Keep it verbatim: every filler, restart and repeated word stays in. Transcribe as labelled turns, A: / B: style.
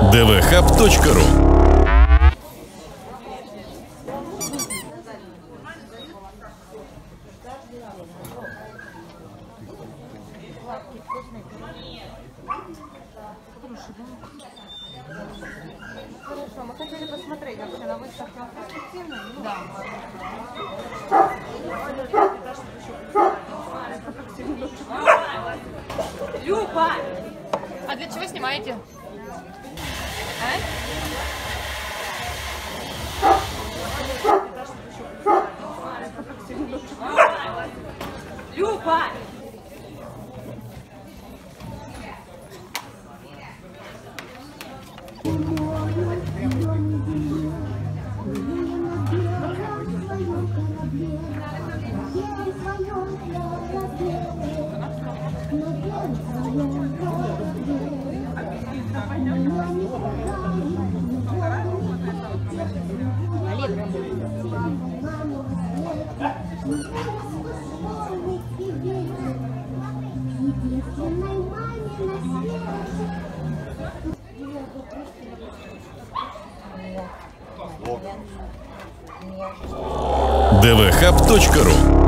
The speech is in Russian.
A: дэ вэ хаб точка ру.
B: Хорошо, мы хотели посмотреть вообще на выставке перспективной. Да.
C: Люба! А для чего снимаете? А? Люба!
A: дэ вэ хаб точка ру.